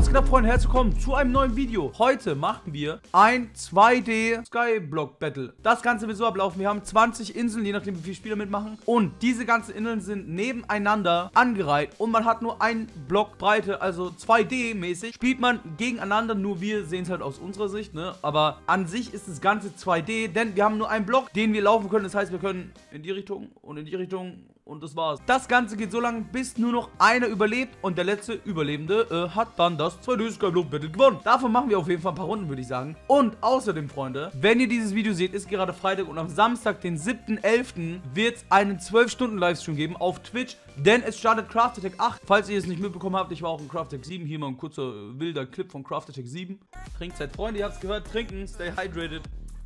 Was geht ab, Freunde? Herzlich willkommen zu einem neuen Video. Heute machen wir ein 2D Skyblock Battle. Das Ganze wird so ablaufen. Wir haben 20 Inseln, je nachdem wie viele Spieler mitmachen. Und diese ganzen Inseln sind nebeneinander angereiht. Und man hat nur einen Block Breite, also 2D-mäßig. Spielt man gegeneinander, nur wir sehen es halt aus unserer Sicht, ne? Aber an sich ist das Ganze 2D, denn wir haben nur einen Block, den wir laufen können. Das heißt, wir können in die Richtung und in die Richtung. Und das war's. Das Ganze geht so lange, bis nur noch einer überlebt. Und der letzte Überlebende hat dann das 2D Skyblock Battle gewonnen. Davon machen wir auf jeden Fall ein paar Runden, würde ich sagen. Und außerdem, Freunde, wenn ihr dieses Video seht, ist gerade Freitag. Und am Samstag, den 7.11., wird es einen 12-Stunden-Livestream geben auf Twitch. Denn es startet Craft Attack 8. Falls ihr es nicht mitbekommen habt, ich war auch in Craft Attack 7. Hier mal ein kurzer wilder Clip von Craft Attack 7. Trinkzeit, Freunde, ihr habt es gehört. Trinken, stay hydrated.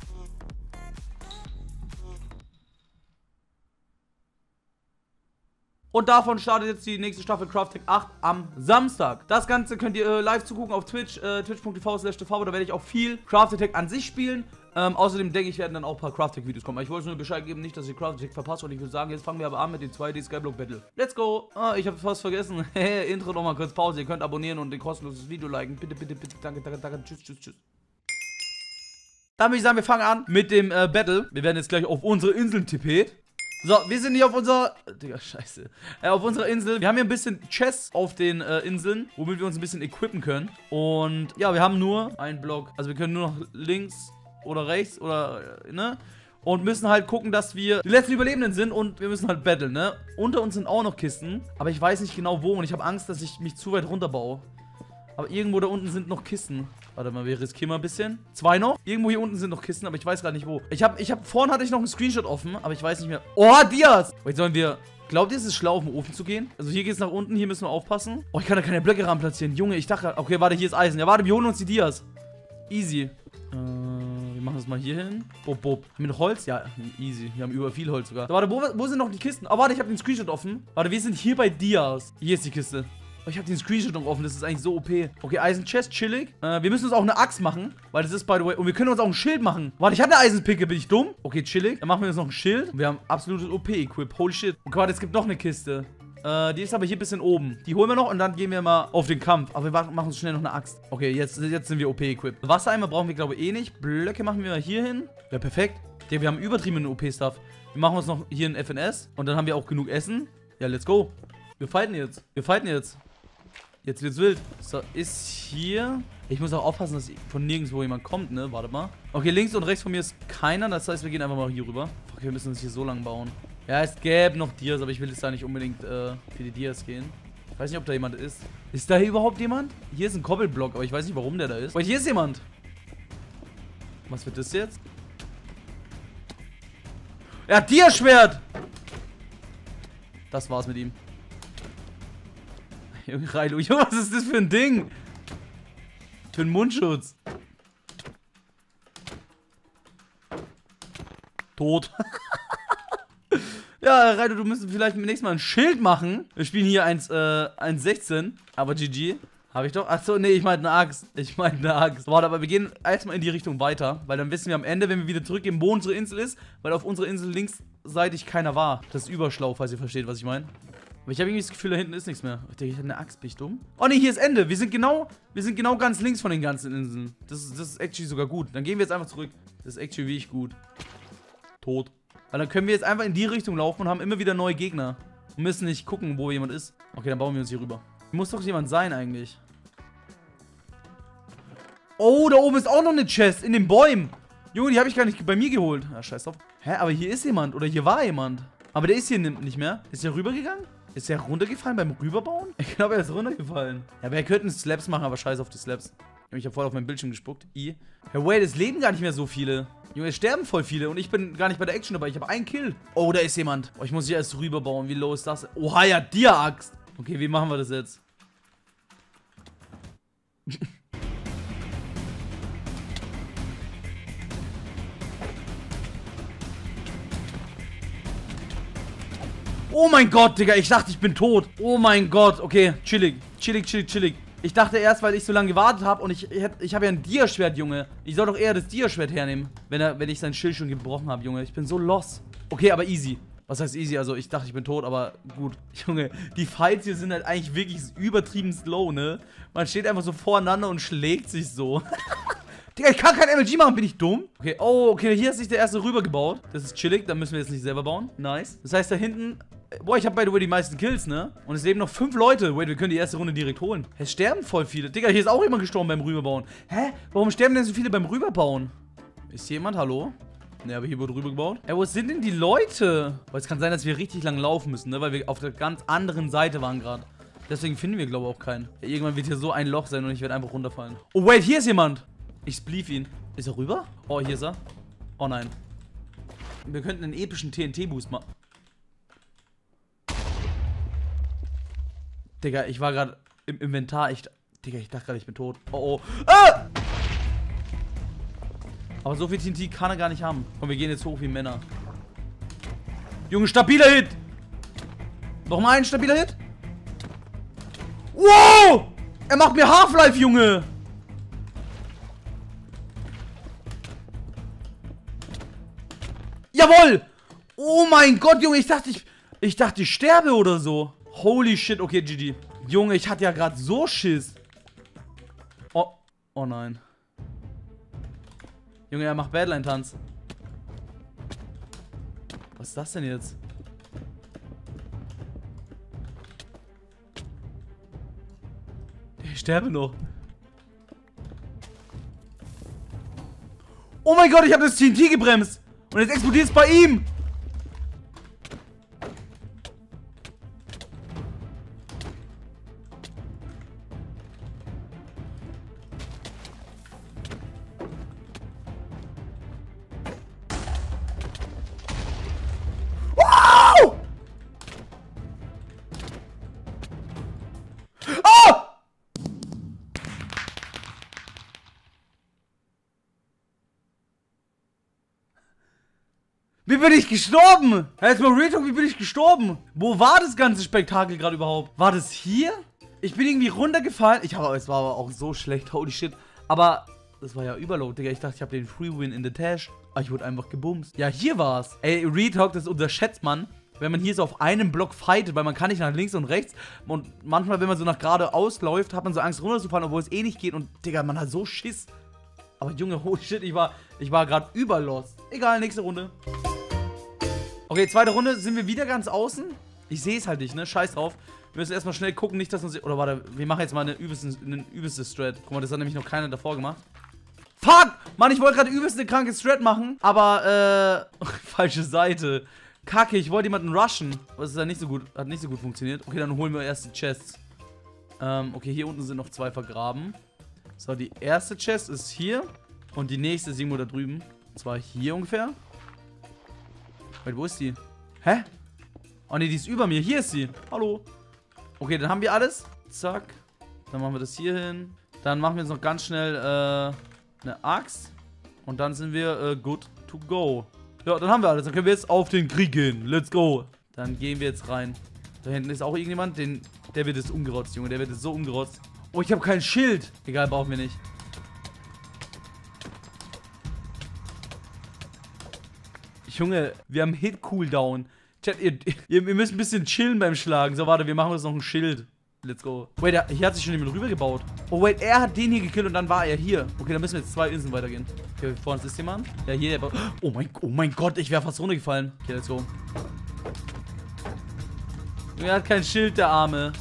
Und davon startet jetzt die nächste Staffel Craft Attack 8 am Samstag. Das Ganze könnt ihr live zugucken auf Twitch, twitch.tv/tv. Da werde ich auch viel Craft Attack an sich spielen. Außerdem denke ich, werden dann auch ein paar Craft Attack Videos kommen. Aber ich wollte nur Bescheid geben, nicht, dass ich Craft Attack verpasse. Und ich würde sagen, jetzt fangen wir aber an mit dem 2D Skyblock Battle. Let's go! Ah, ich habe fast vergessen. Intro nochmal kurz Pause. Ihr könnt abonnieren und ein kostenloses Video liken. Bitte, bitte, bitte. Danke, danke, danke. Tschüss, tschüss, tschüss. Dann würde ich sagen, wir fangen an mit dem Battle. Wir werden jetzt gleich auf unsere Inseln tippet. So, wir sind hier auf unserer... Digga, scheiße. Auf unserer Insel. Wir haben hier ein bisschen Chests auf den Inseln, womit wir uns ein bisschen equippen können. Und ja, wir haben nur einen Block. Also wir können nur noch links oder rechts oder, ne? Und müssen halt gucken, dass wir die letzten Überlebenden sind und wir müssen halt battlen, ne? Unter uns sind auch noch Kisten, aber ich weiß nicht genau wo und ich habe Angst, dass ich mich zu weit runter baue. Aber irgendwo da unten sind noch Kisten. Warte mal, wir riskieren mal ein bisschen. 2 noch. Irgendwo hier unten sind noch Kisten, aber ich weiß gerade nicht wo. Vorhin hatte ich noch einen Screenshot offen, aber ich weiß nicht mehr. Oh, Dias! Jetzt sollen wir... Glaubt ihr, es ist schlau, auf den Ofen zu gehen? Also hier geht es nach unten, hier müssen wir aufpassen. Oh, ich kann da keine Blöcke ran platzieren. Junge, ich dachte... Okay, warte, hier ist Eisen. Ja, warte, wir holen uns die Dias. Easy. Wir machen das mal hier hin. Bob, bob. Haben wir noch Holz? Ja, easy. Wir haben über viel Holz sogar. So, warte, wo sind noch die Kisten? Oh, warte, ich habe den Screenshot offen. Warte, wir sind hier bei Dias. Hier ist die Kiste. Ich habe den Screenshot noch offen, das ist eigentlich so OP. Okay, Eisenchest, chillig. Wir müssen uns auch eine Axt machen, weil das ist, by the way... Und wir können uns auch ein Schild machen. Warte, ich habe eine Eisenpicke, bin ich dumm? Okay, chillig. Dann machen wir uns noch ein Schild. Wir haben absolutes OP-Equip. Holy shit. Okay, warte, es gibt noch eine Kiste. Die ist aber hier ein bisschen oben. Die holen wir noch und dann gehen wir mal auf den Kampf. Aber wir machen uns schnell noch eine Axt. Okay, jetzt sind wir OP-Equipped. Wassereimer brauchen wir, glaube ich, eh nicht. Blöcke machen wir mal hier hin. Ja, perfekt. Ja, wir haben übertrieben OP-Stuff. Wir machen uns noch hier ein FNS. Und dann haben wir auch genug Essen. Ja, let's go. Wir fighten jetzt. Wir fighten jetzt. Jetzt wird's wild. So, ist hier... Ich muss auch aufpassen, dass von nirgendwo jemand kommt, ne? Warte mal. Okay, links und rechts von mir ist keiner. Das heißt, wir gehen einfach mal hier rüber. Fuck, wir müssen uns hier so lang bauen. Ja, es gäbe noch Dias, aber ich will jetzt da nicht unbedingt für die Dias gehen. Ich weiß nicht, ob da jemand ist. Ist da hier überhaupt jemand? Hier ist ein Koppelblock, aber ich weiß nicht, warum der da ist. Aber hier ist jemand. Was wird das jetzt? Er hat Diaschwert! Das war's mit ihm. Junge, Railo, Junge, was ist das für ein Ding? Für einen Mundschutz. Tot. Ja, Railo, du müsstest vielleicht nächstes Mal ein Schild machen. Wir spielen hier 1,16. Aber GG. Habe ich doch. Achso, nee, ich meinte eine Axt. Warte, aber wir gehen erstmal in die Richtung weiter. Weil dann wissen wir am Ende, wenn wir wieder zurückgehen, wo unsere Insel ist. Weil auf unserer Insel linksseitig keiner war. Das ist überschlau, falls ihr versteht, was ich meine. Aber ich habe irgendwie das Gefühl, da hinten ist nichts mehr. Ich denke, ich habe eine Axt, bin ich dumm? Oh ne, hier ist Ende. Wir sind genau ganz links von den ganzen Inseln. Das ist actually sogar gut. Dann gehen wir jetzt einfach zurück. Das ist actually wirklich gut. Tot. Weil dann können wir jetzt einfach in die Richtung laufen und haben immer wieder neue Gegner. Und müssen nicht gucken, wo jemand ist. Okay, dann bauen wir uns hier rüber. Hier muss doch jemand sein eigentlich. Oh, da oben ist auch noch eine Chest in den Bäumen. Junge, die habe ich gar nicht bei mir geholt. Ja, scheiß drauf. Hä, aber hier ist jemand. Oder hier war jemand. Aber der ist hier nicht mehr. Ist der rübergegangen? Ist der runtergefallen beim Rüberbauen? Ich glaube, er ist runtergefallen. Ja, wir könnten Slaps machen, aber scheiß auf die Slaps. Ich habe voll auf meinen Bildschirm gespuckt. Ja, wait, es leben gar nicht mehr so viele. Junge, es sterben voll viele und ich bin gar nicht bei der Action dabei. Ich habe einen Kill. Oh, da ist jemand. Oh, ich muss hier erst rüberbauen. Wie low ist das? Oha, ja, dir Axt. Okay, wie machen wir das jetzt? Oh mein Gott, Digga, ich dachte, ich bin tot. Oh mein Gott, okay, chillig. Ich dachte erst, weil ich so lange gewartet habe und ich habe ja ein Diaschwert, Junge. Ich soll doch eher das Diaschwert hernehmen, wenn ich sein Schild schon gebrochen habe, Junge. Ich bin so lost. Okay, aber easy. Was heißt easy? Also ich dachte, ich bin tot, aber gut. Junge, die Fights hier sind halt eigentlich wirklich übertrieben slow, ne? Man steht einfach so voreinander und schlägt sich so. Digga, ich kann kein MLG machen, bin ich dumm? Okay, oh, okay, hier hat sich der erste rübergebaut. Das ist chillig, dann müssen wir jetzt nicht selber bauen. Nice. Das heißt, da hinten... Boah, ich habe by the way die meisten Kills, ne? Und es leben noch 5 Leute. Wait, wir können die erste Runde direkt holen. Es sterben voll viele. Digga, hier ist auch jemand gestorben beim Rüberbauen. Hä? Warum sterben denn so viele beim Rüberbauen? Ist hier jemand? Hallo? Ne, aber hier wurde rübergebaut. Ey, wo sind denn die Leute? Weil es kann sein, dass wir richtig lang laufen müssen, ne? Weil wir auf der ganz anderen Seite waren gerade. Deswegen finden wir, glaube ich, auch keinen. Ja, irgendwann wird hier so ein Loch sein und ich werde einfach runterfallen. Oh, wait, hier ist jemand. Ich splief ihn. Ist er rüber? Oh, hier ist er. Oh, nein. Wir könnten einen epischen TNT-Boost machen. Digga, ich war gerade im Inventar. Digga, ich dachte gerade, ich bin tot. Oh, oh. Ah! Aber so viel TNT kann er gar nicht haben. Komm, wir gehen jetzt hoch wie Männer. Junge, stabiler Hit. Nochmal ein stabiler Hit. Wow! Er macht mir Half-Life, Junge. Jawohl! Oh mein Gott, Junge, ich dachte, ich sterbe oder so. Holy shit, okay, GG. Junge, ich hatte ja gerade so Schiss. Oh, oh nein. Junge, er macht Badline-Tanz. Was ist das denn jetzt? Ich sterbe noch. Oh mein Gott, ich habe das TNT gebremst. Und jetzt explodiert es bei ihm. Wow! Oh! Wie bin ich gestorben? Jetzt mal Real Talk, wie bin ich gestorben? Wo war das ganze Spektakel gerade überhaupt? War das hier? Ich bin irgendwie runtergefallen. Es war aber auch so schlecht, holy shit. Aber das war ja Überload, Digga. Ich dachte, ich habe den Free Win in the Tash. Aber ich wurde einfach gebumst. Ja, hier war's. Ey, Real Talk, das unterschätzt man, wenn man hier so auf einem Block fightet, weil man kann nicht nach links und rechts. Und manchmal, wenn man so nach geradeaus läuft, hat man so Angst runterzufallen, obwohl es eh nicht geht. Und, Digga, man hat so Schiss. Aber Junge, holy shit, ich war gerade überlost. Egal, nächste Runde. Okay, zweite Runde, sind wir wieder ganz außen? Ich sehe es halt nicht, ne? Scheiß drauf. Wir müssen erstmal schnell gucken, nicht, dass uns... Oder warte, wir machen jetzt mal eine übelste Strat. Guck mal, das hat nämlich noch keiner davor gemacht. Fuck! Mann, ich wollte gerade übelste kranke Strat machen. Aber, falsche Seite. Kacke, ich wollte jemanden rushen. Aber das ist ja nicht so gut, hat nicht so gut funktioniert. Okay, dann holen wir erst die Chests. Okay, hier unten sind noch 2 vergraben. So, die erste Chest ist hier. Und die nächste ist irgendwo da drüben. Und zwar hier ungefähr. Wait, wo ist die? Hä? Oh ne, die ist über mir. Hier ist sie. Hallo. Okay, dann haben wir alles. Zack. Dann machen wir das hier hin. Dann machen wir jetzt noch ganz schnell eine Axt. Und dann sind wir good to go. Ja, dann haben wir alles. Dann können wir jetzt auf den Krieg gehen. Let's go. Dann gehen wir jetzt rein. Da hinten ist auch irgendjemand. Der wird jetzt umgerotzt, Junge. Der wird jetzt so umgerotzt. Oh, ich habe kein Schild. Egal, brauchen wir nicht. Junge, wir haben Hit-Cooldown. Chat, ihr müsst ein bisschen chillen beim Schlagen. So, warte, wir machen uns noch ein Schild. Let's go. Wait, hier hat sich schon jemand rübergebaut. Oh, wait, er hat den hier gekillt und dann war er hier. Okay, dann müssen wir jetzt 2 Inseln weitergehen. Okay, vor uns ist jemand. Ja, hier. Oh mein Gott, ich wäre fast runtergefallen. Okay, let's go. Er hat kein Schild, der Arme.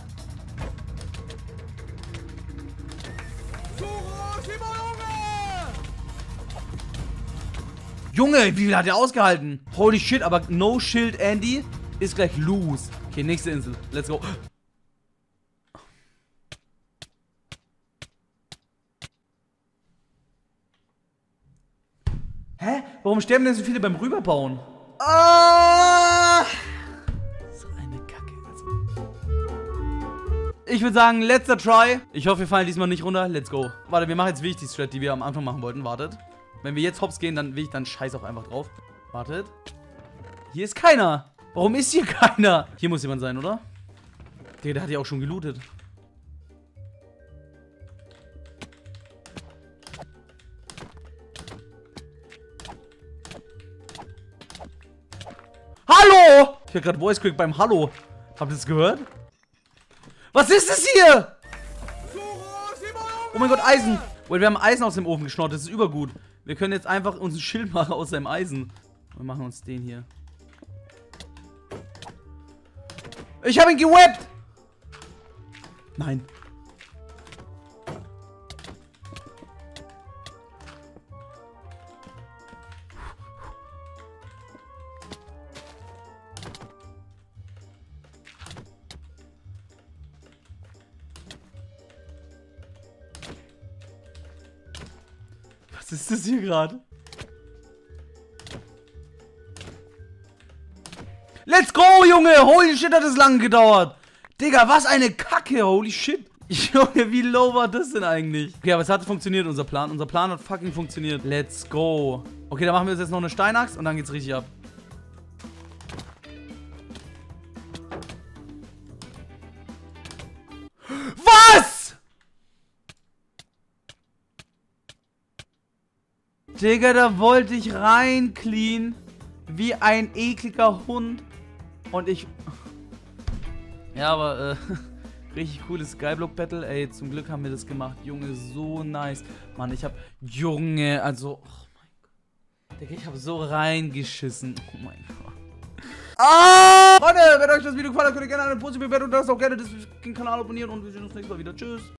Junge, wie viel hat er ausgehalten? Holy shit, aber No Shield Andy ist gleich loose. Okay, nächste Insel. Let's go. Hä? Warum sterben denn so viele beim Rüberbauen? Ah! So eine Kacke. Ich würde sagen, letzter Try. Ich hoffe, wir fallen diesmal nicht runter. Let's go. Warte, wir machen jetzt wirklich die Strat, die wir am Anfang machen wollten. Wartet. Wenn wir jetzt hops gehen, dann will ich dann scheiß auch einfach drauf. Wartet. Hier ist keiner. Warum ist hier keiner? Hier muss jemand sein, oder? Der hat ja auch schon gelootet. Hallo! Ich hab grad Voice Crack beim Hallo. Habt ihr das gehört? Was ist das hier? Oh mein Gott, Eisen. Wir haben Eisen aus dem Ofen geschnort. Das ist übergut. Wir können jetzt einfach uns ein Schild machen aus seinem Eisen. Wir machen uns den hier. Ich habe ihn gewappt. Nein. Was ist das hier gerade? Let's go, Junge! Holy shit, hat das lange gedauert! Digga, was eine Kacke! Holy shit! Junge, wie low war das denn eigentlich? Okay, aber es hat funktioniert, unser Plan. Unser Plan hat fucking funktioniert. Let's go. Okay, dann machen wir jetzt noch eine Steinachs und dann geht's richtig ab. Was? Digga, da wollte ich rein clean. Wie ein ekliger Hund. Und ich... Ja, aber, richtig cooles Skyblock Battle. Ey, zum Glück haben wir das gemacht. Junge, so nice. Mann, ich hab... Junge, also... Oh mein Gott. Digga, ich hab so reingeschissen. Oh mein Gott. Ah! Freunde, wenn euch das Video gefallen hat, könnt ihr gerne eine positive Bewertung da lassen. Auch gerne den Kanal abonnieren. Und wir sehen uns nächstes Mal wieder. Tschüss.